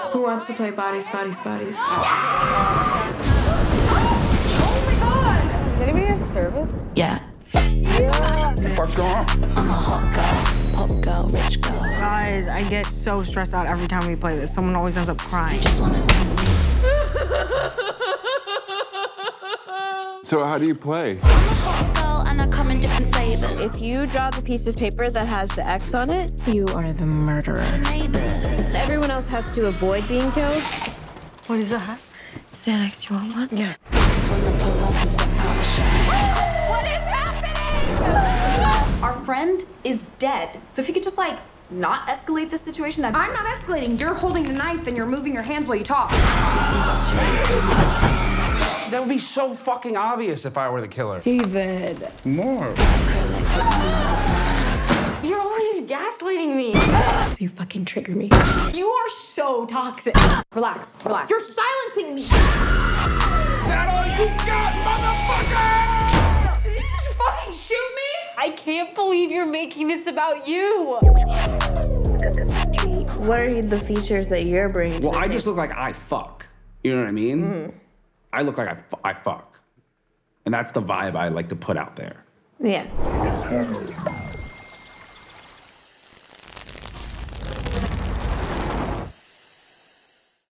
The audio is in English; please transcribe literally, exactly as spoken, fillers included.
Who wants to play bodies, bodies, bodies? Oh my god! Does anybody have service? Yeah. Yeah. What's going on? I'm a hot girl, pop girl, rich girl. Guys, I get so stressed out every time we play this. Someone always ends up crying. Just wanna be me. So how do you play? I'm a hot girl and I come in different flavors. If you draw the piece of paper that has the X on it, You are the murderer. Neighbors. everyone else has to avoid being killed. What is that? Xanax, do you want one? Yeah. Just wanna pull up and step out my shine. What is happening? Our friend is dead. So if you could just like not escalate this situation, that I'm not escalating. You're holding the knife and you're moving your hands while you talk. That would be so fucking obvious if I were the killer. David. More. You're always gaslighting me. You fucking trigger me. You are so toxic. Relax, relax. You're silencing me. Is that all you got, motherfucker? Did you just fucking shoot me? I can't believe you're making this about you. What are the features that you're bringing? Well, I just look like I fuck. You know what I mean? Mm. I look like I, fu- I fuck. And that's the vibe I like to put out there. Yeah.